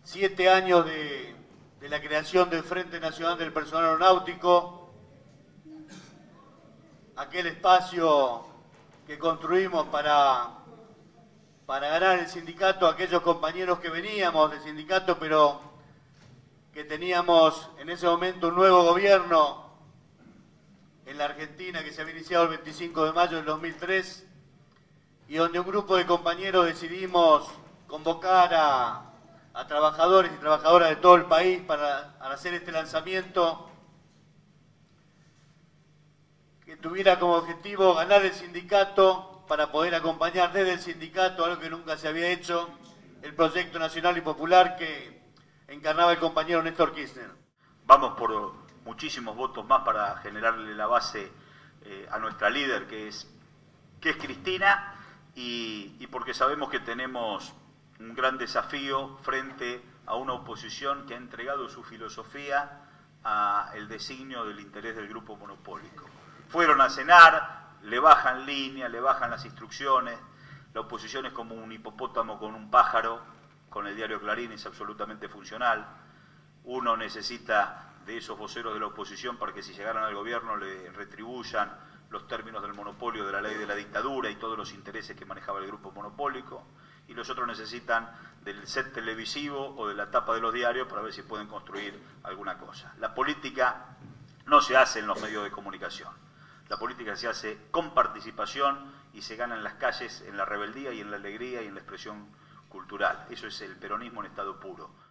7 años de la creación del Frente Nacional del Personal Aeronáutico, aquel espacio que construimos para ganar el sindicato, aquellos compañeros que veníamos del sindicato, pero que teníamos en ese momento un nuevo gobierno en la Argentina que se había iniciado el 25 de mayo del 2003 y donde un grupo de compañeros decidimos convocar a trabajadores y trabajadoras de todo el país para hacer este lanzamiento que tuviera como objetivo ganar el sindicato para poder acompañar desde el sindicato, algo que nunca se había hecho, el proyecto nacional y popular que encarnaba el compañero Néstor Kirchner. Vamos por muchísimos votos más para generarle la base a nuestra líder, que es Cristina, y porque sabemos que tenemos un gran desafío frente a una oposición que ha entregado su filosofía al designio del interés del grupo monopólico. Fueron a cenar, le bajan línea, le bajan las instrucciones, la oposición es como un hipopótamo con un pájaro, con el diario Clarín es absolutamente funcional. Uno necesita de esos voceros de la oposición para que si llegaran al gobierno le retribuyan los términos del monopolio, de la ley de la dictadura y todos los intereses que manejaba el grupo monopólico, y los otros necesitan del set televisivo o de la tapa de los diarios para ver si pueden construir alguna cosa. La política no se hace en los medios de comunicación, la política se hace con participación y se gana en las calles, en la rebeldía y en la alegría y en la expresión cultural. Eso es el peronismo en estado puro.